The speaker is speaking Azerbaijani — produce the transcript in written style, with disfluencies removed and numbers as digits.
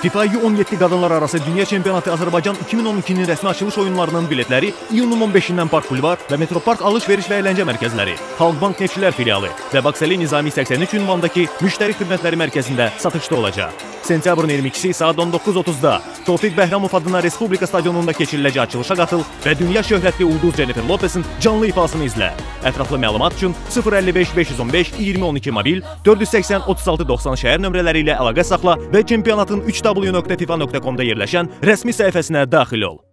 FIFA U17 qadınlar arası Dünya Çempionatı Azərbaycan 2012-nin rəsmi açılış oyunlarının biletləri iyunun 15-dən Park Bulvar və Metropark alış-veriş və əyləncə mərkəzləri, Xalqbank Neftçilər filialı və Bakseli Nizami 83 ünvandakı müştəri xidmətləri mərkəzində satışda olacaq. Sentyabrın 22-si saat 19:30-da Tofiq Bəhramov adına Respublika stadionunda keçiriləcək açılışa qatıl və dünya şöhrətli ulduz Jennifer Lopez'in canlı ifasını izlə. Ətraflı məlumat üçün 055 515 2012 mobil, 480 36 90 şəhər nömrələri ilə əlaqə saxla və çempionatın 3w.fifa.com-da yerləşən rəsmi səhifəsinə daxil ol.